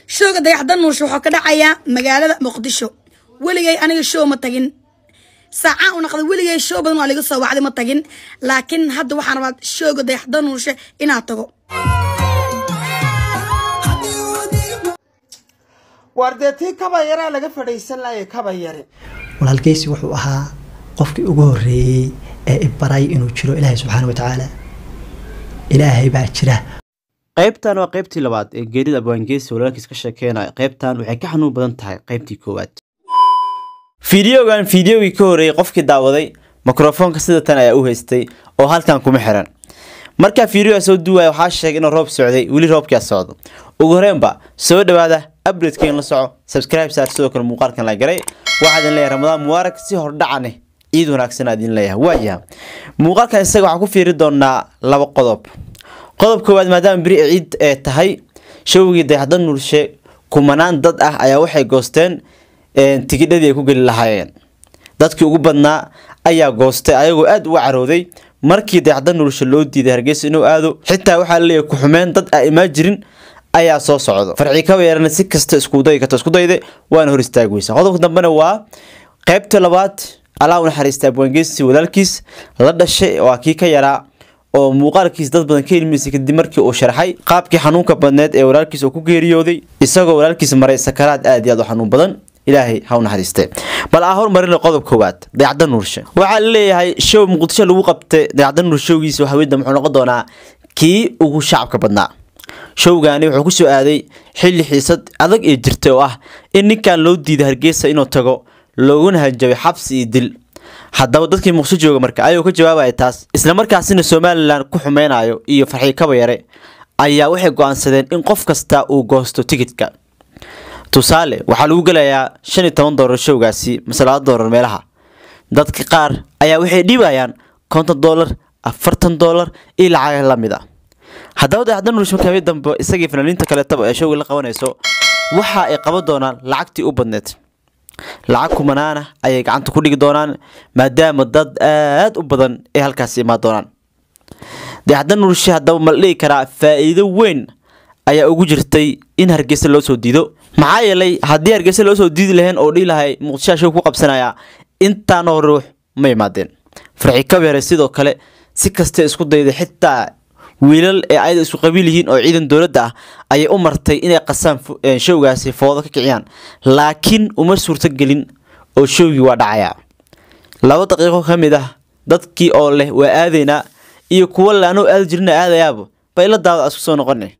showga dayaxdan nuurshe wuxuu ka dhacayaa magaalada Muqdisho weligay aniga show ma tagin saaca u naqday weligay show badan waa laga soo wacday ma tagin laakiin hadda waxaan rabaa showga dayaxdan nuurshe inaan tago wardeetii kaba yara laga fadhiisan laayay kaba yare walaalkaysi wuxuu ahaa qofkii ugu horeeyay ee ibaray inuu jiro Ilaahay subhanahu wa ta'ala Ilaahay baa jira qaybtan waa qaybtii labaad ee geerida Abwaangeesi walaalkiis ka sheekeynay qaybtan waxay ka xanuun badan tahay qaybtii koowaad fiidiyoogii ka horeeyay qofkii daawaday mikrofoonka sida tan ayaa u haystay oo halkan kuma xiran marka fiidiyoga soo duway waxa sheegay in roob socday wili roobkii socdo ugu horeenba soo dhawaada update-keen la soco subscribe saar sidoo kale muuqaalkan la garay waxaad in leeyahay Ramadaan Mubaarak si hor dhacane ciid wanaagsan aad in leeyahay waayaha muuqaalkan isaga waxa ku fiiri doonaa laba qodob koowaad maadaama biri ciid ee tahay showgii dayaxdan nuurshe kumanaan dad ah ayaa waxay goosteen tigidhadii ay ku gali lahaayeen dadkii ugu badnaa ayaa goostay ayagoo aad u carooday markii dayaxdan nuurshe loo diiday Hargeysa inuu aado xitaa waxa la leeyahay ku xumeen dad ay ma jirin ayaa soo socdo farci ka weerarna si kasta isku dayday waana hor istaagaysa qodobka dambena waa qaybta labaad Allah una xariista Abwaangeesi walaalkiis la dhashay oo kii ka yaraa oo muuqaalkiis dad badan ka ilmiisay kadib markii uu sharxay qaabkii xanuunka badneed ee walaalkiis uu ku geeriyooday isagoo walaalkiis maray sakaraad aad iyo aad u xanuun badan Ilaahay ha una xariiste bal ahor marin qodob koowaad dayaxdan nuurshe waxa la leeyahay show Muqdisho lagu qabtay dayaxdan nuurshowgiisa waxa weeyda muxuu noqon doonaa kii ugu shacabka badnaa showgaani wuxuu ku soo aaday xilli xiisad adag ee jirtay oo ah in ninkan loo diiday Hargeysa inuu tago looguna hanjabay xabsi iyo dil haddaba dadkii Muqdisho jooga marka ayuu ka jawaabay taas isla markaasina Somaliland ku xumeenayo iyo farxi kaba yare ayaa waxay go'aansadeen in qof kasta uu goosto tigidhka tusaale waxa lagu galayaa $15 showgaasi $2 meelaha dadka qaar ayaa waxay dhibayaan $50 $40 iyo lacag la mid ah haddaba dayaxdan nuurshe markii dambe isagii fanaaniinta kale tab ee showga la qabanayso waxa ay qaban doonaan lacagtii u badneed lacag kumanaana ayay gacanta ku dhigi doonaan maadaama dad aad u badan ee halkaas imaan doonaan dayaxdan nuurshe haddaba ma dhigi karaa faa'iido weyn ayaa ugu jirtay in Hargeysa loo soo diido maxaa yeelay haddii Hargeysa loo soo diidi lahayn oo dhiilahay Muqdisho show ku qabsanaya intaan oo ruux ma imaadeen farxi ka weeray sidoo kale si kasta isku dayday xitaa wiilal ee ay isku qabiil yihiin oo ciidan dawladda ah ayay u martay inay qasaan showgaasi foodo ka kiciyaan laakiin uma suurta gelin oo showgii waa dhacaya 2 daqiiqo kamid ah dadkii oo leh waa aadayna iyo kuwa laano aad jirna aadayaabo bayla daawad isku soo noqonay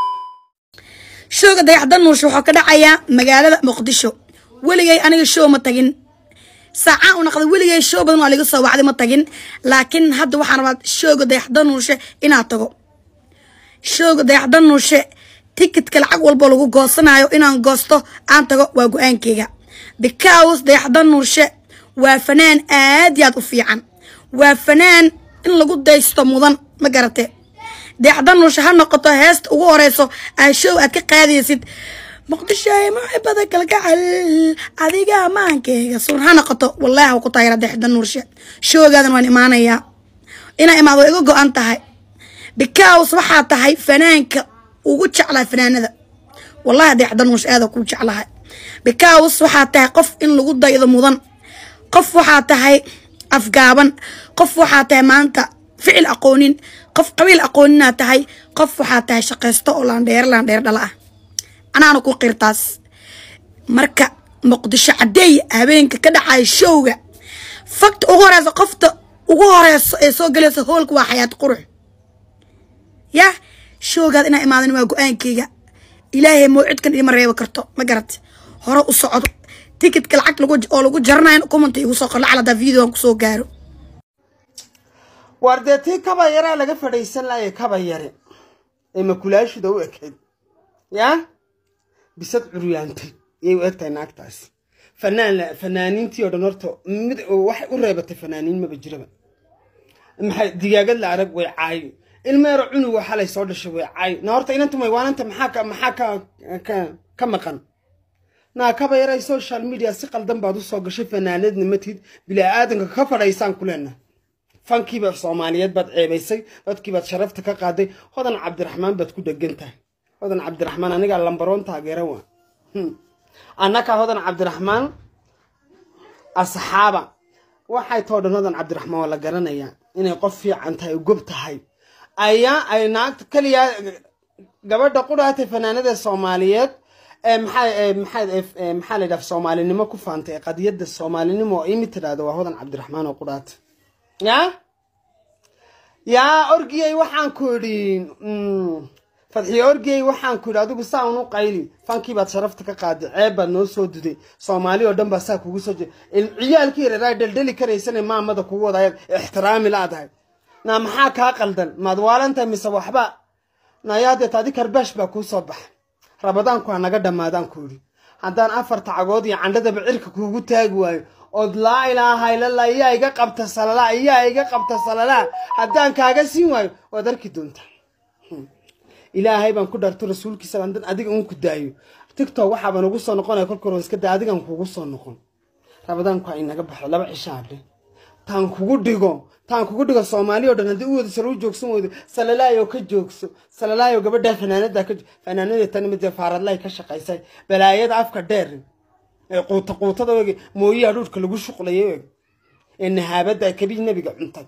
showga dayaxdan nuurshe wuxuu ka dhacayaa magaalada Muqdisho weligay aniga show ma tagin saaca u naqday weligay show badan waa laga soo wacday ma tagin laakiin hadda waxaan rabaa showga dayaxdan nuurshe inaan tago showga dayaxdan nuurshe tigidhka lacag walba lagu goosanayo inaan goosto aan tago waa go'aankeyga because dayaxdan nuurshe waa fanaan aad iyo aad u fiican waa fanaan in lagu daysto mudan ma garatay dayaxdan nuurshe ha noqoto heesta ugu horeyso ay show aad ka qaadaysid Muqdisho ma xibada kalgacal adiga maankeyga sun ha noqoto wallahi ku taageera dayaxdan nuurshe showgaadan waan imaanaya ina imaado iga go'an tahay because waxa tahay fanaanka ugu jeclaa fanaanada wallahi dayaxdan nuurshe aad ku jeclahay because waxa tahay qof in lagu daydo mudan qof waxa tahay afgaaban qof waxa tahay maanta ficil aqoonin qof qabiil aqoonina tahay qof waxa tahay shaqeysto oo laandheer dhala ah أنا أكون قرطاس مركا مقدش عدي هبينك كده على الشوجة فقط أغرز قفط أغرز سوق جلس هولك وحياة قرح يا شوجة أنا إمادن واقعين كيجا إلهي موعد كان إمرة وكرتو ما قرت هراء الصعود تيكت كل عقل لوج جرنا كومنتي وصقل على ده فيديو كسو جارو wardeetii kaba yara laga fadhiisan laayay kaba yare ee kulaashu daw ekeed ya bisad curyaantay ee u egtay naagtaas fanaaniintii oo dhan horto mid wax u reebatay fanaaniin ma jiraba maxay digaagad la arag way caay ilmeero cunug waxa la soo dhashay way caay na horta inanta may waananta maxaa ka maqan na kaba yara social media si qaldan baad u soo gashay fanaanadna matid bila aadanka ka fadhiisan kuleena fankiiba Soomaaliyeed bad ceebaysay dadkii bad sharafta ka qaaday hodan Cabdiraxmaan bad ku dhagantahay هذا عبد الرحمن أنا قال لمبرون تاجروا أنا كهذا عبد الرحمن الصحابة waxay toodanadan Cabdiraxmaan wala garanaya inay qof fiican tahay oo gob tahay ay naagta kaliya gabadha quraatay fanaanada Soomaaliyeed maxay la dhaaf Soomaalinimo ku faantay qadiyada Soomaalinimo oo imitiraado waa hodan Cabdiraxmaan oo quraat ya orgiyay waxaan ku idin fadhiyo orgiyay waxaan ku idin adigu saan u qayli fankii baad sharafta ka qaaday ceeb baad noo soo duday Soomaali oo dhan baa saa kugu soo ciyaalkii reeray daldali karaysan maamada kugu wadaay ixtiraami laadahay na maxaa ka qaldan maad waalanta mise waxba na yaade taadi karbash baa ku soo bax rabadaan ku anaga dhamaadaan ku idin haddaan afar tacagood iyo candhada bicirka kugu taagi waayo od laa ilaaha illa allah iyaa iga qabta salala haddaan kaaga siin waayo waad arki doontaa ilaahay baan ku dharto rasuulkiisa baan adiga uun ku daayo TikTok waxa baan ugu soo noqonay kolkor iska daa adigan kugu soo noqon rabadaan ku ay naga baxo laba cishaade taan kugu dhigo Soomaali oo dhan hadii uu wada soo joogsan wada salalaayo ka joogso salalaayo gabadha fanaanada tan mid faaradlay ka shaqaysay balaayada afka dheer ee quutada mooyiya dhulka lagu shuqlayo in haabada kabiin nabiga cuntay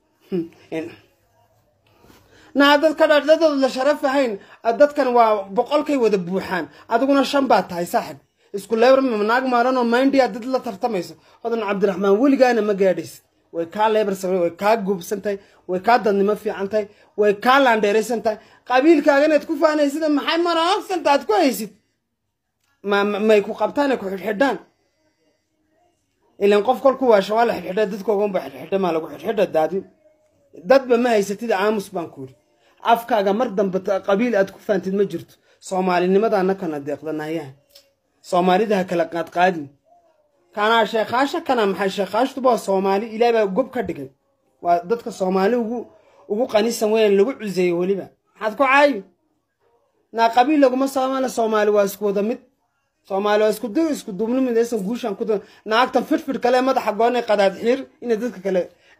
naadad ka dhadada la sharaf ahayn dadkan waa boqolkay wada buuxaan adiguna shan baad tahay saaxib isku leebar naag maaran oo maandiya dad la tartamayso hodan Cabdiraxmaan weligaana ma gaadhays way ka leebar sabay way ka gubsantay way ka dadnimo fiicantahay way ka laandheeraysantahay qabiilkaaga inaad ku faanaysid maxay maraaqsantaad ku haysid ma ku qabtaan ku xidhaan ilaan qof kolku waa shawaal xidhada dadkoogan ba xidhada ma lagu xidhada daadi dadba ma haysatid aamus baan ku yiri afkaaga mar dambe qabiil aad ku faantid ma jirto Soomaalinimada anakana deeqdanayaan Soomaalida kala qaadin kana sheekhaasha kana maxay sheekhaashtu baa Soomaali ilaahay gob ka dhigay waa dadka Soomaali ugu qanisan weyn lagu cuzeeyo waliba maxaad ku caayi na qabiil lagu ma Soomaali waa isku wada mid Soomaali waa isku duubno mid aysan guushan ku naagtan firfir kale madaxa goonay qadaad xir in dadka kale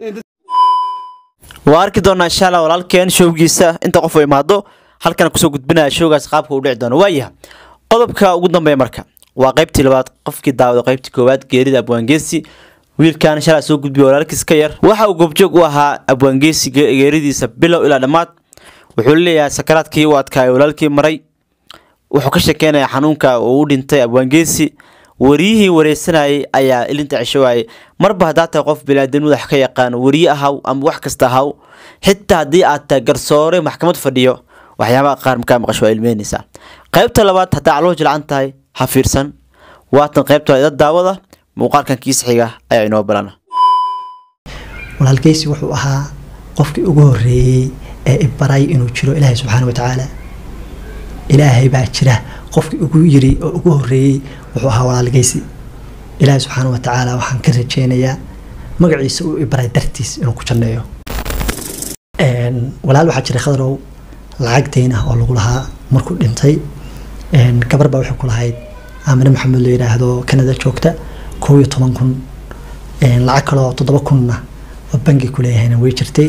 واركي دونا إن شاء الله ولكن شوف جيسا أنت قفوا يمهدو halkan kusoo gudbinaa showgaas qaabka uu dhici doono waayaha qodobka ugu dambeeya marka waa qaybtii labaad qofkii daawada qaybtii koowaad geerida Abwaangeesi wiilkan shalay soo gudbiyay walaalkiis ka yar waxa uu goobjoog u ahaa Abwaangeesi geeridiisa bilow ilaa dhamaad wuxuu leeyahay sakaraadkii uu adkaay walaalkii maray wuxuu ka sheekeynaya xanuunka uu u dhintay Abwaangeesi wariyihii wareysanayay ayaa ilinta cishowaay marba hadaa tahay qof bilaadan wax ka yaqaan wariye ahaw ama wax kasta ahaw xitaa hadii aad tahay garsoore maxkamad fadhiyo waxyaabaha qaar markaa maqasho ilmeynaysa qaybta labaad hadaa caloo jilcan tahay ha fiirsan waatan qaybta ida daawada muuqaalkan kiis xiga ayaa inoo balana walaalkiisi wuxuu ahaa qofkii ugu horeeyay ee ibaray inuu jiro Ilaahay subhanahu wa ta'ala Ilaahay baa jira qofkii ugu yiri oo ugu horeeyay wuxuu ahaa walaalkiisi Ilaahay subhanahu wa ta'ala waxaan ka rajeynayaa magaciisa uu ibaray dartiis inuu ku janneeyo walaal waxa jira khadrow lacagteena oo lagu lahaa markuu dhintay gabar baa wuxuu ku lahayd Aamina Maxamed la yiraahdo Canada joogta 11,000 lacag kale oo 7,000 oo bangi ku leeyahayna way jirtay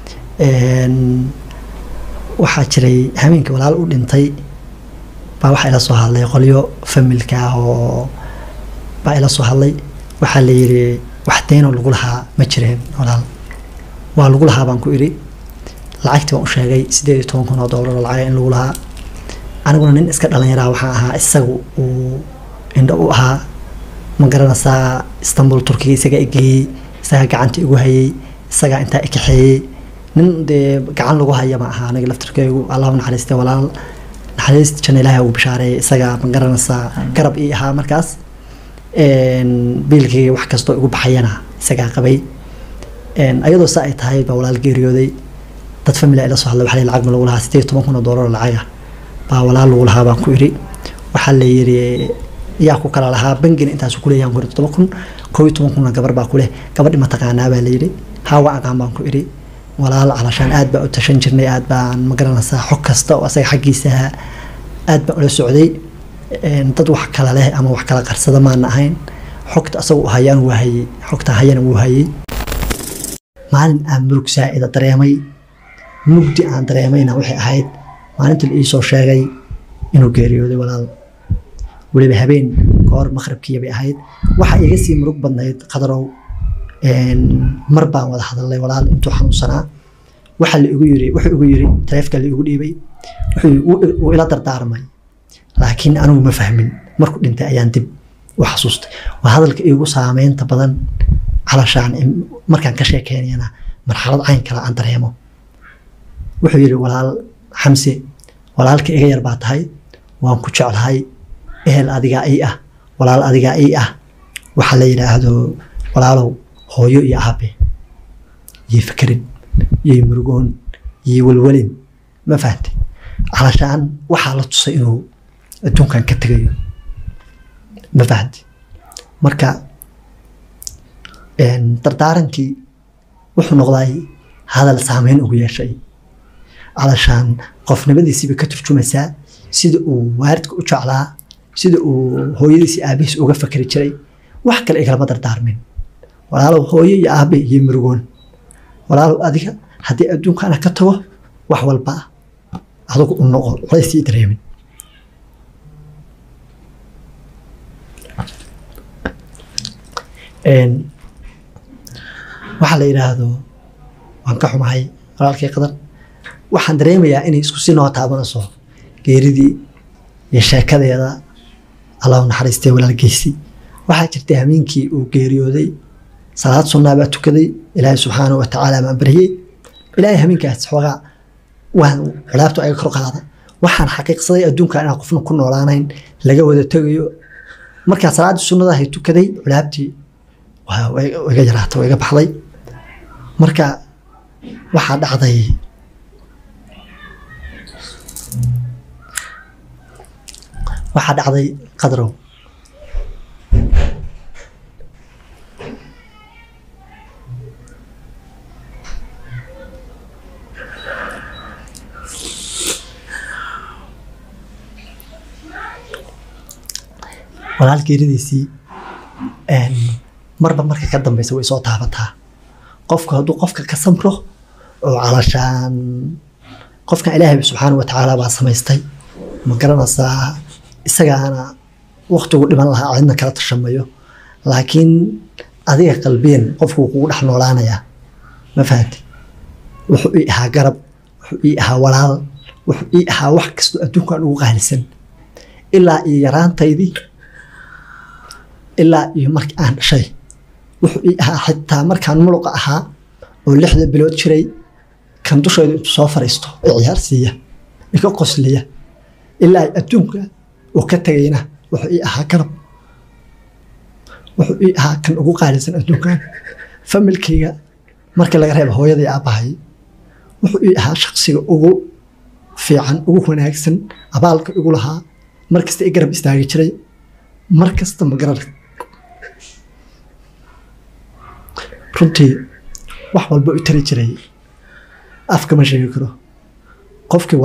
waxa jiray habeenkii walaal u dhintay baa waxa ila soo hadlay qoliyo familka oo baa ila soo hadlay waxa la yiri wax deeno lagu lahaa ma jireen walaal waa lagu lahaa baan ku iri lacagtii waan u sheegay $18,000 lacag in lagu lahaa aniguna nin iska dhalinyaro waxaan ahaa isagu uu indho u ahaa ma garanaysaa Istanbul Turkiga isaga igay isaga gacanta igu hayay isaga inta ikaxeeyay nin de gacan lagu haya ma aha aniga laftirkaygu Allah naxariisto walaal naxariisto jannada Ilaahay uu bishaaray isaga ma garanaysaa garab ii ahaa markaas biilkii wax kasto igu baxayana isaga qabay ayadoo saa ay tahay baa walaal geeriyooday dad family ila soo hadlay waxa lacag ma lagu lahaa $18,000 lacag baa walaal lagu lahaa baan ku iri waxa la yiri yaa ku kala lahaa bangiga intaas ku leeyaan 7,000 gabar baa ku leh gabadhi ma taqaanaa baa la yiri hawa aqaan baan ku iri walaal alashan aad baa u tashan jirnay aad baan ma garanaysaa xog kasta oo asaga xaqiisa aad baa ula socday dad wax kala leh ama wax kala qarsada ma ahayn xogta asagu hayaan wahay xogta hayaan uu hayay maalin aan murug saa'ida dareemay mugdi aan dareemayna waxay ahayd maalintii ii soo sheegay inuu geeriyooday walaal weliba habeen kahor maqribkii bay ahayd waxa iga sii murug badnayd qadarow mar baan wada hadalay walaal intuu xanuunsanaa waxa la igu yiri wuxuu igu yiri taleefka la igu dhiibay wuxuu ila dardaarmay laakiin anigu ma fahmin markuu dhintay ayaan dib u xasuustay waa hadalka igu saameynta badan calashaan markaan ka sheekeynayna marxalad cayn kala aan dareemo wuxuu yiri walaal xamse walaalka iga yar baa tahay waan ku jeclahay ehel adiga ay ah walaal adiga ay ah waxa la yiraahdo walaalow hooyo iyo aabe iyo fikrin iyo murugoon iyo walwalin ma fahanti calashaan waxa la tusay inuu adduunkan ka tagayo ma fahanti marka dardaarankii wuxuu noqday hadal saameyn ugu yeeshay calashaan qofnimadiisiiba ka turjumaysaa sida uu waalidka u jeclaa sida uu hooyadiisi aabihiis uga fakari jiray wax kale igalama dardaarmin walaalow hooyo iyo aabe iyo murugoon walaalow adiga haddii adduunkana ka tago wax walba adigu u noqo culays ii dareemin waxa la yiraahdo waan ka xumahay walaalkay qadar waxaan dareemayaa inay isku si noo taabanayso geeridii iyo sheekadeeda Allah naxariistay walaalkiisii waxaa jirtay habeenkii uu geeriyooday salaad sunnah baa tukaday ilaahay subxaanahu wa tacaala ma bariyay ilaahay habeenkaas xoogaa waan culaabto ay kor qaada waxaan xaqiiqsaday adduunka inaan qofna ku noolaanayn laga wada tagayo marka salaad sunnada ay tukaday culaabtii waa iga yaraatay iga baxday marka waxaa dhacday qadrow walaal geeridiisii marba marka ka dambaysa way soo taabataa qofka hadduu qofka ka samro oo calashaan qofkan ilaahay subxaanahu wa tacaala baa samaystay ma garanaysaa isagaana waqtigu dhiman lahaa cidna kala tashamayo laakiin adiga qalbiyan qofku kugu dhex noolaanayaa ma fahanti wuxuu ii ahaa garab wuxuu ii ahaa walaal wuxuu ii ahaa wax kastoo adduunkan ugu qaalisan ilaa iyo yaraantaydii ilaa iyo markii aan dhashay wuxuu ii ahaa xitaa markaan muluqa ahaa oo 6 bilood jiray kan dushayda intuu soo fariisto ee ciyaar siiya iga qosliya ilaa adduunka oo ka tagayna wuxuu ii ahaa garab wuxuu ii ahaa kan ugu qaalisan adduunkan familkayga markii laga reebo hooyadii aabahay wuxuu ii ahaa shaqsiga ugu fiican ugu wanaagsan abaalka igu lahaa markasta i garab istaagi jiray markasta ma garab runtii wax walba u tari jiray afka ma sheegi karo qofkii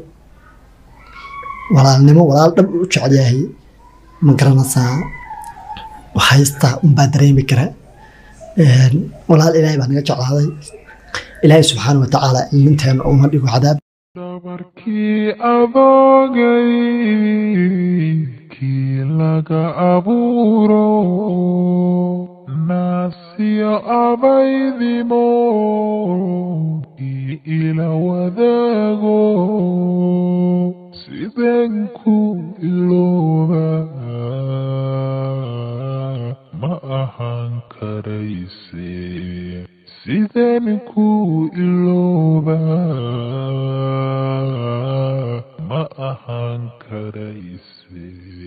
walaalnimo walaal dhab u jecel yahay ma garanaysaa haysta unbaa dareemi kara walaal ilaahay baa naga jeclaaday ilaahay subxaanahu wa tacaala ilminteena uma dhigo cadaab dabarkii adoogay kii laga abuuro naasiyo abaydimo kii ila wadaago sideen ku ilooba ma ahaan karayse sideen ku ilooba ma ahaan karayse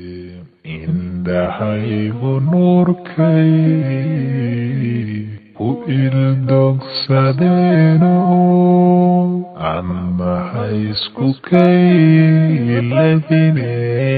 indhahaygu nuurkay ku ildogsadeeno annahaysku kayladine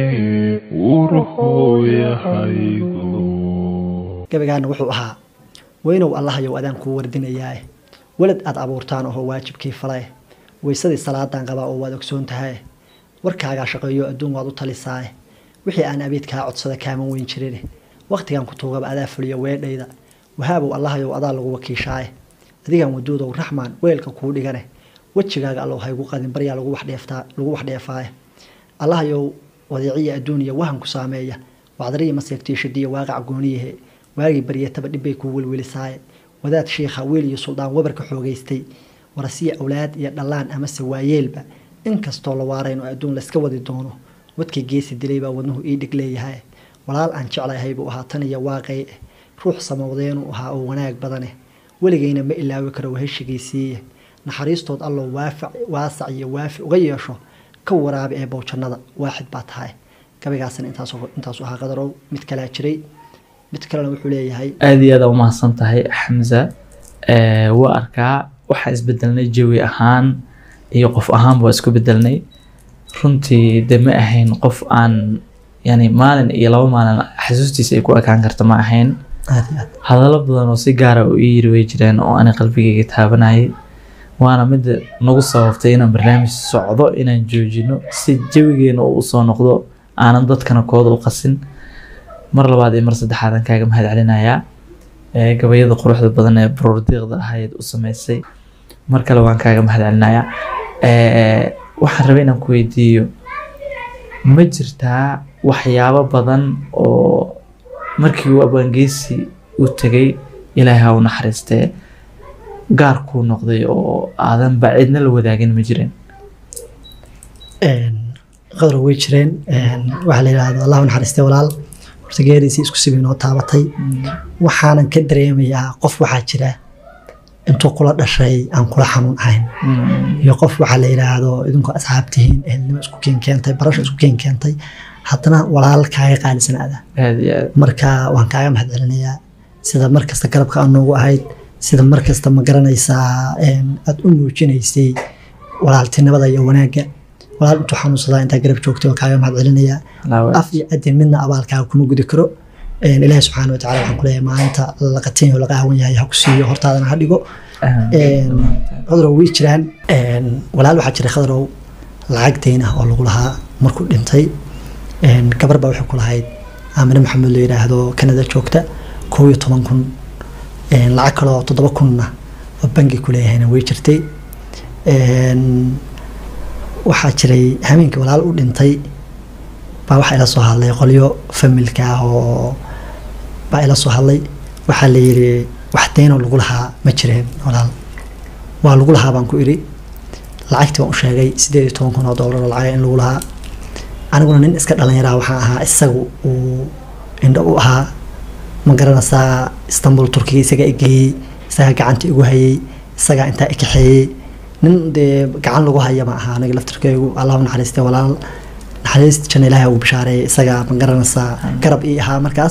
urhooyahaygu gabaygaana wuxuu ahaa weynow allahayow adaan kuu wardinayaa walad aad abuurtaan oo waajibkii falay weysadii salaadan qabaa oo waad ogsoon tahay warkaagaa shaqeeyo adduun waad u talisaa wixii aan abeedkaa codsada kaaman weyn jirin waqtigan ku tuugaba adaa fuliya weedhayda wahaabow allahayow adaa lagu wakiishaay adigan waduudow raxmaan weelka kuu dhigane wejigaaga allow haygu qadin baryaa lagu wax dheefaa الله يو وضيعية الدنيا وهم كسامية وعذرية مسيرتي شدية واقع قونيه واقي بريه تبدي بيكو والولساي وذات شيخ ويلي سلطان وبرك حوغيستي ورسية أولاد يدلان أمس وايلبا إنكستو لوارين وأدون لسكودي دونه ودكي جيسي دليبا ودنه إيدك ليهاي walaal aan jeclahay buu ahaa tan iyo waaqay ruux samawdeen uu ahaa oo wanaag badane waligayna ma ilaawi karo heshigiisii naxariistood allo waasac iyo waafi uga yeesho ka waraabi ee bowjannada waaxid baa tahay gabaygaasna intaas ahaa qadarow mid kala jiray mid kalena wuxuu leeyahay aad iyo aad u mahadsan tahay Xamza waa arkaa waxa isbedelnay jawi ahaan iyo qof ahaan baa isku bedelnay runtii dema ahayn qof aan يعني مالن iyo laba maalin xasuustiisa ay ku akaan karto ma ahayn hadallo badan oo si gaar ah u yiri way jireen oo aan qalbigayga taabanayay waana mid nagu sababtay inaan barnaamij socdo inaan joojino si jawigeena uu soo noqdo aanan dadkana kooda u qasin mar labaad iyo mar saddexaad aan kaaga mahad celinayaa gabayada quruxda badan ee broordiiqda ahayd u sameysay mar kale waan kaaga mahad celinayaa waxaan rabay inaan ku weydiiyo ma jirtaa waxyaabo badan oo markii uu abangeysi u tagay ilaahay ha u naxariistee gaar ku noqday oo aadan bacidna la wadaagin ma jireen qadar way jireen waxa la yiraahdo Allah naxariistee walaal horta geeriisi isku sibinoo taabatay waxaanan ka dareemayaa qof waxa jira intuu kula dhashay aan kula xanuun ahayn iyo qof waxa la yiraahdo idinku asxaabtihiin ehelnimo isku keentay barasho isku keentay haddana walaalkaaga qaalisanaada marka waan kaaga mahad celinayaa sida markasta garabka aan noogu ahayd sida markasta ma garanaysaa aad u muujinaysay walaaltinimada iyo wanaagga walaal intuu xanuunsadaa intaa garab joogtay waan kaaga mahad celinayaa af iyo adin midna abaalkaaga kuma gudi karo ilaahay subxaana wa tacaala waxaan ku leeyahay maalinta laqatin oo laga awan yahay ha ku siiyo hortaadana ha dhigo qadarow way jiraan walaal waxaa jiray qadarow lacagtayna oo lagu lahaa markuu dhintay gabar baa waxay ku lahayd Aamina Maxamed la yiraahdo Canada joogta 11,000 lacag kale oo 7,000 oo bangi ku leeyahayna way jirtay waxaa jiray habeenkii walaal u dhintay baa waxa ila soo hadlay qolyo familka oo baa ila soo hadlay waxa la yiri wax deyn oo lagu lahaa ma jireen walaal waa lagu lahaa baan ku iri lacagtii waan u sheegay $18,000 lacag in lagu lahaa aniguna nin iska dhalinyaro waxaan ahaa isagu uu indho u ahaa ma garanaysaa Istanbul Turkiga isaga igay isaga gacanta igu hayay isaga inta ikaxeeyay nin de gacan lagu hayo ma aha aniga laftirkaygu Allah naxariistay walaal naxariist jana Ilaahay uu bishaaray isaga ma garanaysaa garab ii ahaa markaas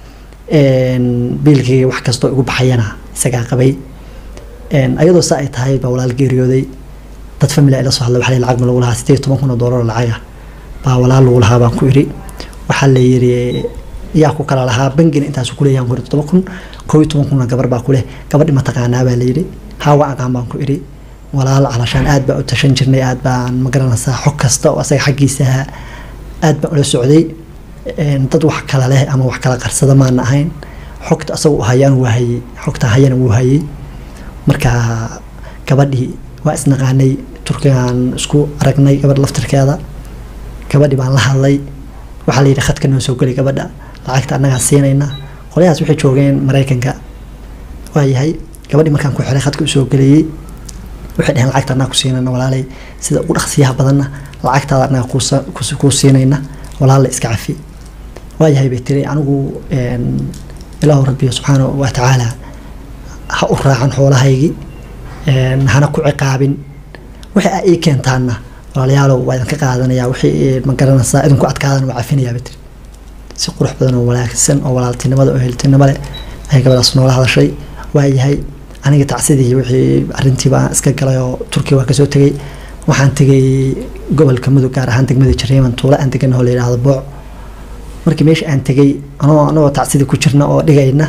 biilkii wax kasto igu baxayana isaga qabay ayadoo saa ay tahay ba walaal geeriyooday dad family ila soo hadlay waxa lacag ma lagu lahaa $18,000 lacag baa walaal lagu lahaa baan ku iri waxa la yiri yaa ku kala lahaa bangiga intaas ku leeyaan 7,000 gabar baa ku leh gabadhi ma taqaanaa baa la yiri hawa aqaan baan ku iri walaal calashaan aad baa u tashan jirnay aad baan ma garanaysaa xog kasta oo asaga xaqiisa aad baan ula socday dad wax kala leh ama wax kala qarsada ma ahayn xogta asagu hayaan waayay xogta hayaan uu hayay marka gabadhi waa isnaqaanay Turkigan isku aragnay gabadh laftirkeeda gabadhi baan la hadlay waxa la yiri khadka noo soo galay gabadha lacagta anaga siinayna qoliyaas waxay joogeen Mareykanka waayahay gabadhi markaan ku xiray khadka soo galay waxay dhahan lacagta anaga ku siinayna walaalay sida ugu dhaqsiyaha badanna lacagtaada anaga ku siinayna walaal iska cafi waayahay bay tiri anigu ilaahu rabbi subhanahu wa ta'ala ha u raacan xoolahaygi hana ku ciqaabin waxa ay keentaana walaalayaalow waa idin ka qaadanayaa wixii ma garanaysaa idinku adkaadan waa cafinayaa bit si qurux badan oo walaagsan oo walaaltinimada oo heltinimada ay gabadhaas noola hadashay waayahay aniga tacsidii wixii arintii baan iska galay oo Turkiga waa ka soo tagay waxaan tagay gobolka Mudug gaar ahaan degmada Jariiman tuula aan degan oo la yiraahdo Booc markii meesha aan tagay anoo tacsidii ku jirna oo dhigayna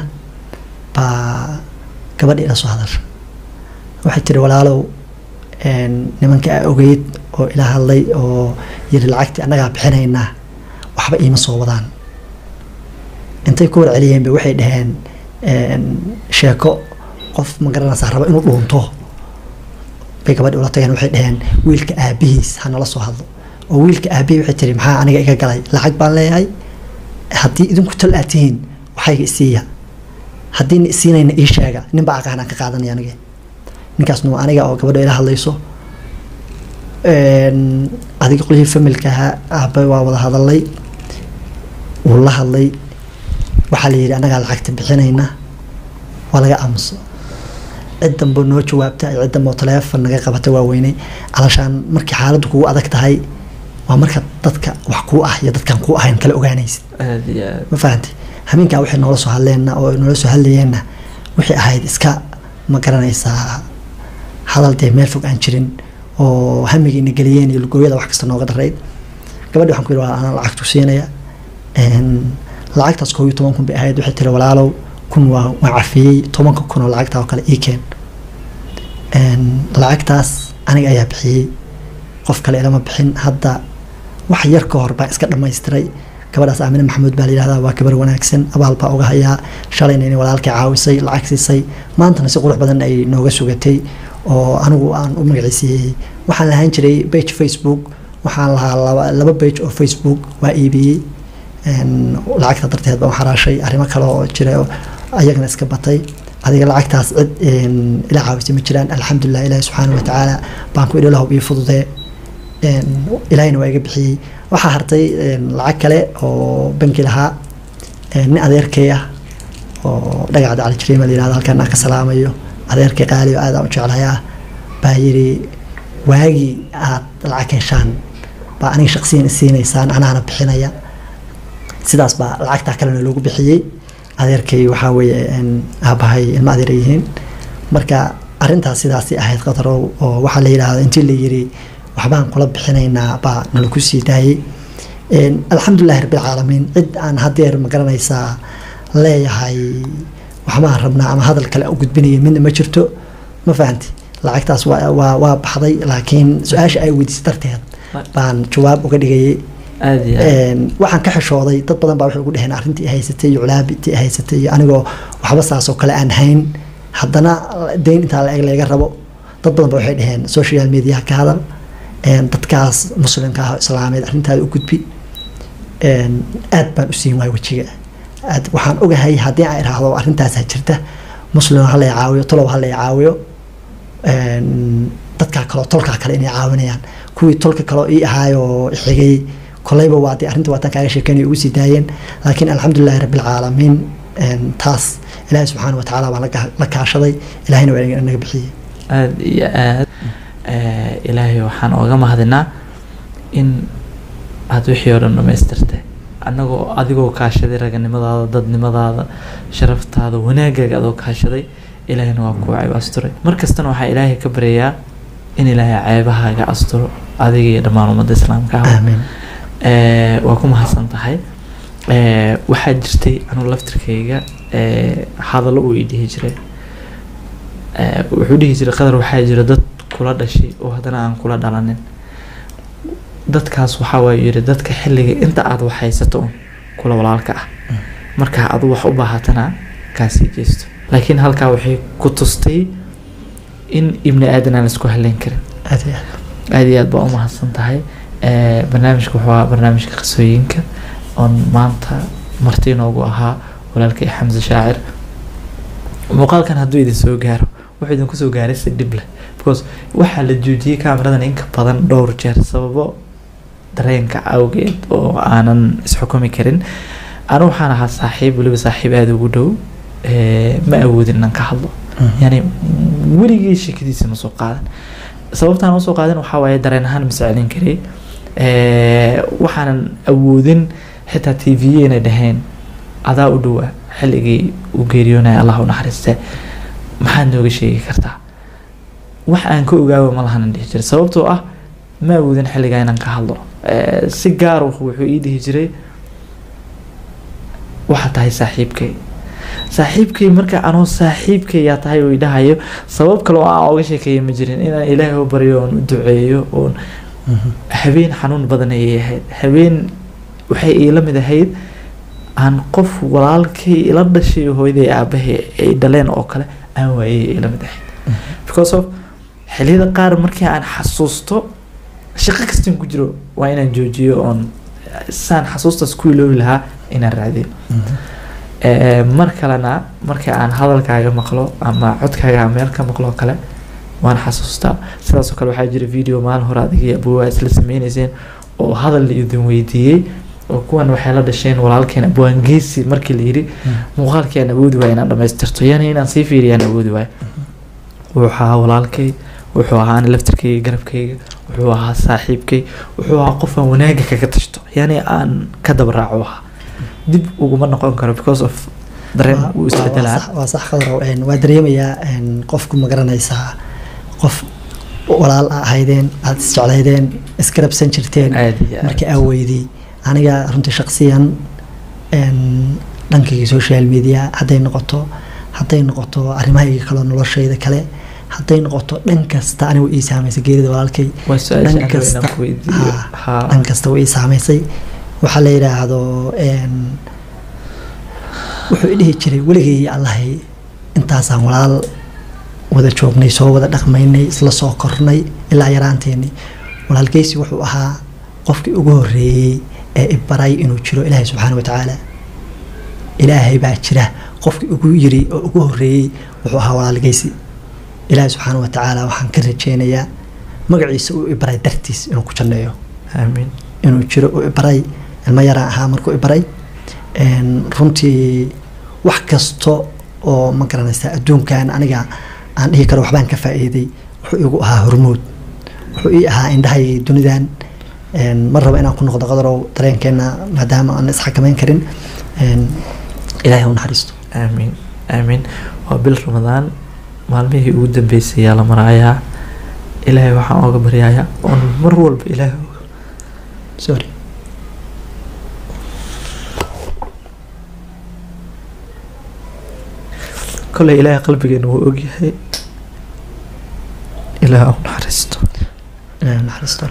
baa gabadhi ila soo hadashay waxay tiri walaalow nimanka ogeyd oo ila hadlay oo yiri lacagti anaga bixinayna waxba iima soo wadaan intay ku warceliyeen bay waxay dhaheen sheeko qof ma garanaysaa raba inuu dhuunto bay gabadhi ula tageen waxay dhaheen wiilka aabihiis ha nala soo hadlo oo wiilka aabihii waxay tiri maxaa aniga iga galay lacag baan leeyahay haddii idinku tal aad tihiin waxayga isiiya haddii isiinayna ii sheega nin baa aqaanaan ka qaadanaya aniga ninkaasna waa aniga oo gabadha ila hadlayso adiga qolihii familka aabba waa wada hadalay wuu la hadlay waxaa la yidhi annagaa lacagta bixinayna waa laga aamuso cid danbo noo jawaabta cid danbo taleefon naga qabata waa weynay alashaan markii xaaladdu kugu adag tahay waa marka dadka wax kuu ah iyo dadkaan kuu ahayn kala ogaanaysid ma fahanti habeenkaa waxay noola soo hadleenna oo noola soo hadlayeenna waxay ahayd iska ma garanaysaa hadal dee meel fog aan jirin oo hamigiina geliyeen iyo lugooyada wax kasta nooga darayd gabadhi waxaan ku yidhi waa anaa lacagtu siinaya lacagtaas 11 kun bay ahayd waxay tiri walaalow kun waa cafiyey 10 kun oo lacagtaa oo kale ii keen lacagtaas aniga ayaa bixiyey qof kale ilama bixin hadda wax yar ka hor baa iska dhammaystiray gabadhaas Aamina Maxamuud baa la yiraahdaa waa gabar wanaagsan abaal baa uga hayaa shalayna inay walaalkay caawisay lacag siisay maantana si qurux badan ay nooga sugatay oo anigu aan u magaciisiyey waxaan lahaan jiray page Facebook waxaan lahaa laba page oo Facebook waa iibiyey lacagta darteed baan xaraashay arrimo kale oo jira ayagana iska batay adiga lacagtaas cid ila caawisay ma jiraan alxamdulillah ilaahay subxaanahu wa tacaala baan ku idhi bii fududee ilaahayna waa iga bixiyey waxaa hartay lacag kale oo banki lahaa nin adeerkay ah oo dhagacda cali jariima la yidhahdo halkaan aan ka salaamayo adeerkay qaali oo aad aan u jeclahay ah baa yidhi waagii aad lacag heshaan baa aniga shaqsiyan isiinaysaan anaana bixinaya sidaas baa lacagtaa kalena loogu bixiyey adeerkay waxaa weeye aabahay ilma adeer yihiin marka arrintaas sidaasi ahayd qadarow oo waxaa la yidhaahdo intii la yidhi waxbaan kula bixinaynaa baa nala ku sii daayey alxamdulillahi rabbilcaalamiin cid aan hadeer ma garanaysaa leeyahay waxbaan rabnaa ama hadal kale u gudbinaya midna ma jirto ma fahanti lacagtaas waa baxday laakiin su-aasha ay weydiisay darteed baan jawaab uga dhigayay waxaan ka xishooday dad badan baa waxay ugu dheheen arrintii haysatay iyo culaabitii haysatay iyo anigoo waxba saas oo kale aan hayn haddana dayn intaa la eg laga rabo dad badan baa waxay dheheen social media ka hadal dadkaas muslimka ah islaameed arrintaada u gudbi aad baan u siin waay wajiga waxaan ogahay haddii aan iraahdo arrintaas jirta muslim ha la caawiyo tolow ha la caawiyo dadka kale tolka kale inay caawinayaan kuwii tolka kale ii ahaayo xigay kolayba waa dee arrinta waatan kaaga sheekeynay ugu sii daayeen laakiin alxamdulillahi rabbil caalamiin taas ilaahay subxaanahu wa tacaala baan la kaashaday ilaahayna waa naga bixiyey aad iyo aad ilaahay waxaan ooga mahadinaa in aad wixii oo dhan dhamaystirtay annagoo adigoo kaashaday raganimadaada dadnimadaada sharaftaada wanaagaaga adoo kaashaday ilaahayna waa kuu ceeb asturay markastana waxaa ilaahay ka baryayaa in ilaahay ceebahaaga asturo adiga iyo dhammaan ummadda islaamka amiin waa ku mahadsan tahay waxaa jirtay anuu laftirkayga hadallo uu ii dhihi jiray wuxuu dhihi jiray qadar waxaa jira dad kula dhashay oo haddana aan kula dhalanin dadkaas waxaa waa yiri dadka xilliga inta aad wax haysato kula walaalka ah marka aad wax u baahatana kaasii jeesto laakiin halkaa waxay ku tustay in ibni aadan aan isku haleyn karin aad iyo aad baa u mahadsan tahay barnaamijka wuxuu barnaamijka qisooyinka oon maanta marti inoogu ahaa walaalkay Xamza Shaacir muuqaalkan hadduu idin soo gaaro wuxuu idin kusoo gaaray si dhib leh because waxaa la joojiyey kaamiradan in ka badan dhowr jeer sababo dareenka awgeed oo aanan isxukumi karin anu waxaan ahaa saaxiib waliba saaxiib aada ugu dhow ma awoodin inaan ka hadlo yani weligii sheekadiisa ma soo qaadan sababtaan u soo qaadan waxaa waaye dareen ahaan ma socdin karay waxaanan awoodin xitaa TV inay dhaheen adaa u dhowaa xilligii uu geeriyoonaya allah u naxariiste maxaad nooga sheegi kartaa wax aan ka ogaawo ma lahanan dhihi jiray sababtoo ah ma awoodin xilligaa inaan ka hadlo si gaar wuxuu ii dhihi jiray waxaa tahay saaxiibkay marka anoo saaxiibkay yaa tahay oo idhahayo sabab kale oo aan oga sheekeeyo ma jirin inaan ilaahay u baryo oon u duceeyo oon habeen xanuun badan ayay ahayd habeen waxay iila mid ahayd aan qof walaalkay ila dhashay hooyaday aabahay ay dhaleen oo kale aan waayay ila mid ahayd because of xilliyada qaar markii aan xasuusto shaqo kastan ku jiro waa inaan joojiyo oon saan xasuustaas ku iloobi lahaa inaan raadiyo mar kalena marka aan hadalkaaga maqlo ama codkaaga aan meel ka maqlo kale waan xasuustaa sidaas oo kale waxaa jira video maalin hore adiga abwaa isla sameynayseen oo hadal la idin weydiiyey oo kuwan waxay la dhasheen walaalkeen abwaan geesi markii la yidhi muuqaalkeen awoodi waay inaan dhamaystirto yani inaan sii fiiriyaan awoodi waay wuxuu ahaa walaalkay wuxuu ahaa ani laftirkayga garabkayga wuxuu ahaa saaxiibkay wuxuu ahaa qof aan wanaaga kaga tashto yani aan ka daba raaco ahaa dib uguma noqon karo because of dareen uu isbedelaa waa sax qadar waa dareemayaa qofku ma garanaysaa qof walaal ahaydeen aad isjeclaydeen iskarabsan jirteen markii aa weydii aniga runtii shakhsiyan dhankayga social media hadday noqoto arrimahayga kale noloshayda kale hadday noqoto dhan kasta anigu ii saameysay geerida walaalkay dhan kasta way ii saameysay waxaa la yidhaahdo wuxuu idhihi jiray weligay allahay intaasaan walaal wada joognay soo wada dhaqmaynay isla soo kornay ilaa yaraanteennii walaalkaysi wuxuu ahaa qofkii ugu horreeyey ee ibaray inuu jiro ilaahay subxaana watacaala ilaahay baa jira qofkii ugu yiri oo ugu horreeyey wuxuu ahaa walaalkaysi ilaahay subxaana watacaala waxaan ka rajeynayaa magaciisa uu ibaray dartiis inuu ku janneeyo aamiin inuu jiro uu ibaray ilmo yaraan ahaa markuu ibaray runtii wax kasto oo ma garanaysaa adduunkan aniga aan dhihi karo waxbaan ka faa'iiday wuxuu igu ahaa hormuud wuxuu ii ahaa indhahay dunidan mar raba inaan ku noqdo qadarow dareenkeena maadaama aan isxakamayn karin ilaahay u naxariisto aamiin aamiin waa bil ramadaan maalmihii ugu dambeysay ayaa la marayaa ilaahay waxaan ooga baryayaa oon mar walba ilaahay sorry كل إله قلبك إنه وجهه إله نحرسته نحرسته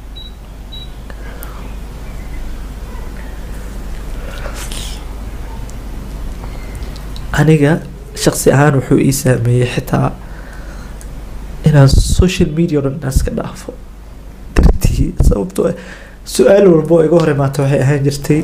أنا شخصي أنا وحوي سامي حتى إن السوشيال ميديا الناس كده عفوا درتي صوبته سؤال والبوي جوهر ما توهي هنجرتي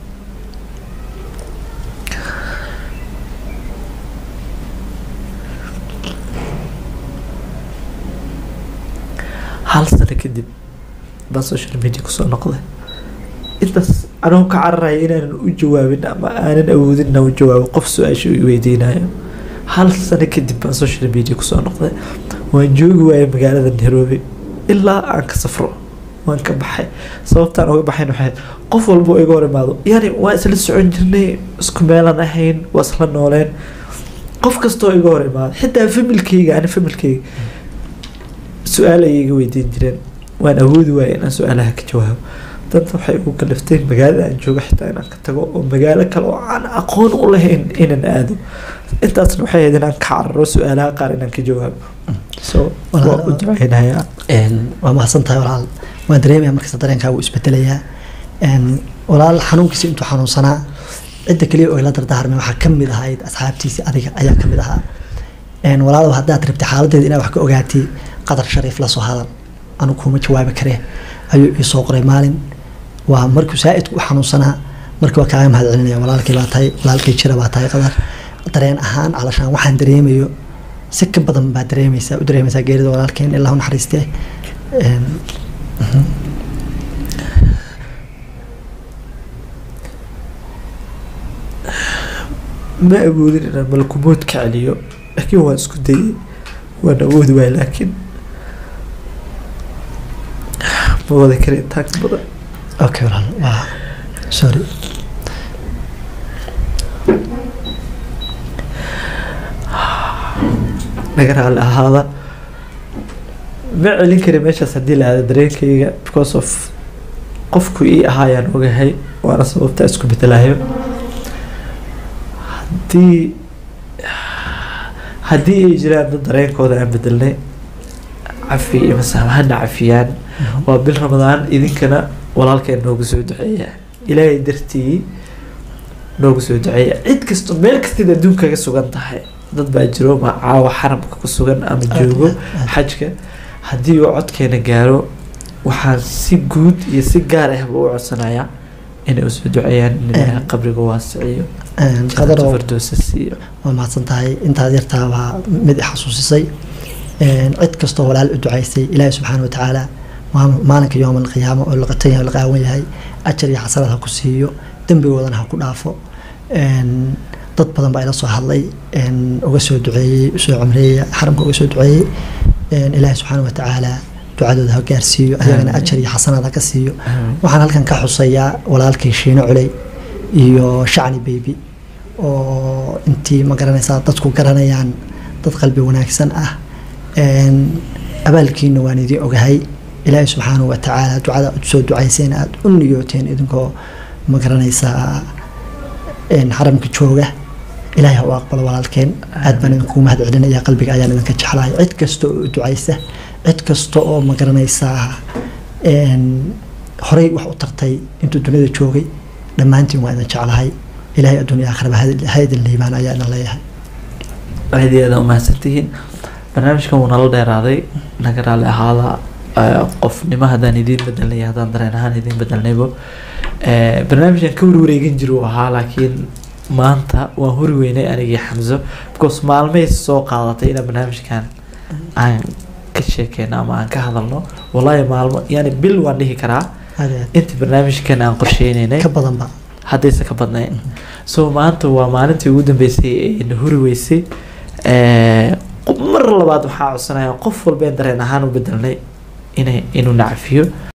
hal sano kadib baan social media kusoo noqday intaas anoo ka cararaya inaanan u jawaabin ama aanan awoodin inaan u jawaabo qof su-aasha i weydiinayo hal sano kadib baan social media kusoo noqday waan joogi waayay magaalada Nairobi ilaa aan ka safro waan ka baxay sababtaan uga baxayn waxay qof walba iga hor imaado yani waa isla socon jirnay isku meelan ahayn waa isla nooleen qof kastoo iga hor imaado xitaa familkayga سؤال يجي ويدين جرين وأنا أود وين سؤالها كجواب تنصحي وكلفتين مجال أن شو حتى أنا كتجو مجالك لو أنا أقول والله إن آدم أنت أصلا حيد أنا كعر سؤالها قارن كجواب هنا وما حصلت هاي ولا دريم يا مركز درين كاو إسبتليا ولا الحنون كسي أنتو حنون صنع أنت كلي ولا تردهر من حكم ذا هاي أصحابتي أذيك أيام كم ذا ولا لو هذا تربت حالته إنا وحكي أوجاتي قدر شريف لا سهلا أنا كوم جواب كره أيو يسوق رمالين ومركو سائد وحنوصنا مركو كايم هذا علنا ولا لك لا لك يشرب هاي قدر ترين أهان علشان واحد دريم يو سك بدن بعد دريم يسا غير ولا لكن الله نحرسته ما أقول إن الملكومات كعليو لكن هو اسكتي وأنا أود لكن ما ذكر إنتاج بدأ أوكي والله سوري نقرأ على هذا ما علين كريمش أسدي هذا دريك because of قفكو إيه هاي وجهي وأنا صوبت أسكت بتلاهي هدي إجراء دريك وده عم بدلني عفي مثلا هن عفيان وبالرمضان إذا كنا ولا كان نوجس دعية إلى درتي نوجس دعية عد كستو ملك تدا دون كسوغان تحي ضد باجرو مع حرم كسوغان أم جوجو حجك هدي وعد كنا جارو waxaan si guud iyo si gaar ahba u codsanayaa inay usoo duceeyaan in ilaahay qabriga waasiciyo qadaro firdowsa siiyo waa mahadsan tahay intaad yartaa waa mid i xasuusisay cid kastoo walaal u ducaysay ilaahay subxaana watacaala maalinka yoom alqiyaama oo laqatan yahay la qaawan yahay ajar iyo xasanaad ha ku siiyo dembigoodana ha ku dhaafo dad badan baa ila soo hadlay uga soo duceeyey usoo cumreeya xaramka uga soo duceeyey ilaahay subxaana watacaala ducadooda ha gaarsiiyo ayagana ajar iyo xasanaad ha ka siiyo waxaan halkan ka xusayaa walaalkay Shiino Culey iyo Shacni Baby oo intii ma garanaysaa dadku garanayaan dad qalbi wanaagsan ah abaalkiina waan idin ogahay ilaahay subxaanahu wa tacaala ducada aad soo ducayseen aad u niyooteen idinkoo ma garanaysaa xaramka jooga ilaahay ha u aqbalo walaalkeen aad baan idinku mahad celinayaa qalbiga ayaan idinka jeclahay cid kasta oo ducaysa cid kasta oo ma garanaysaa horey wax u tartay intuu dunida joogay dhammaantiin waa idin jeclahay ilaahay adduunya aakhiraba ha idin liibaan ayaa idin leeyahay aad iyo aad u mahadsantihiin barnaamijkan wuu nala dheeraaday naga raali ahaada qofnimo haddaan idiin bedelnay haddaan dareen ahaan idiin bedelnaybo barnaamijkan ka warwareegin jir uu ahaa laakiin maanta waan hori weynay anigii Xamzo because maalmay soo qaadatay inaan barnaamijkan aan ka sheekeyno ama aan ka hadalno wallahi maalmo yani bil waan dhihi karaa inta barnaamijkan aan qorsheynaynay ka badanba haddaysa ka badnayn so maanta waa maalintii ugu dambeysay ee hori weysay mar labaad waxaa codsanayaa qof walba dareen ahaan u bedelnay inuu nacfiyo